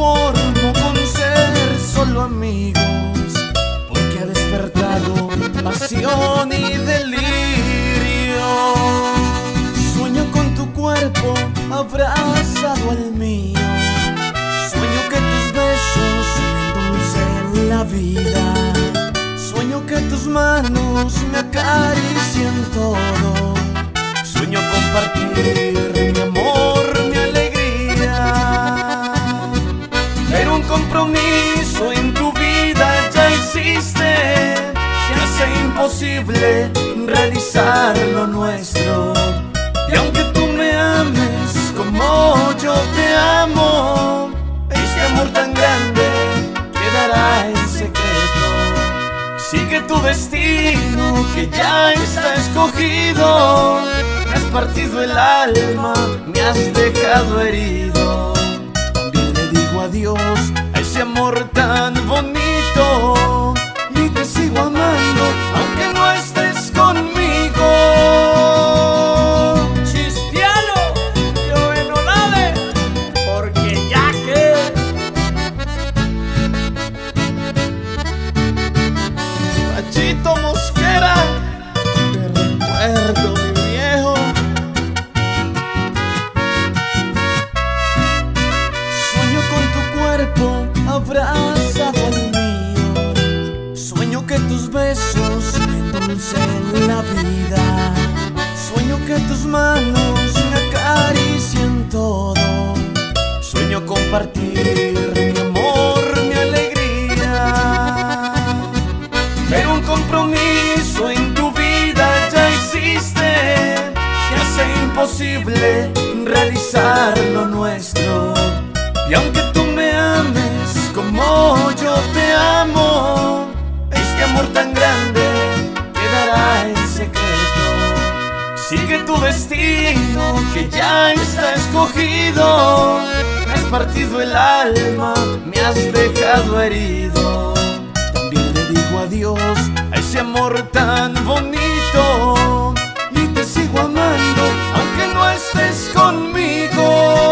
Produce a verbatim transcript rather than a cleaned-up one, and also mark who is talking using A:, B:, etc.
A: conformo con ser solo amigos, porque ha despertado pasión y delirio. Sueño con tu cuerpo abrazado al mío, sueño que tus besos me endulcen la vida, sueño que tus manos me acaricien todo, sueño compartir mi amor, mi alegría. Pero un compromiso en tu vida ya existe, que hace imposible realizar lo nuestro. Y aunque tú me ames como yo te amo, este amor tan grande quedará en secreto. Sigue tu destino que ya está escogido. Me has partido el alma, me has dejado herido. También le digo adiós a ese amor tan bonito, y te sigo amando aunque no estés conmigo.
B: Cristiano, yo en Olave, porque ya que
A: Pachito Mosquera, te recuerdo mi viejo. Sueño con tu cuerpo abrazado al mío, sueño que tus besos me endulcen la vida, sueño que tus manos me acaricien todo, sueño compartir mi amor, mi alegría. Pero un compromiso en tu vida ya existe, que hace imposible realizar lo nuestro. Y aunque tú me ames como yo te amo, este amor tan grande quedará en secreto. Sigue tu destino que ya está escogido. Me has partido el alma, me has dejado herido. También le digo adiós a ese amor tan bonito, y te sigo amando aunque no estés conmigo.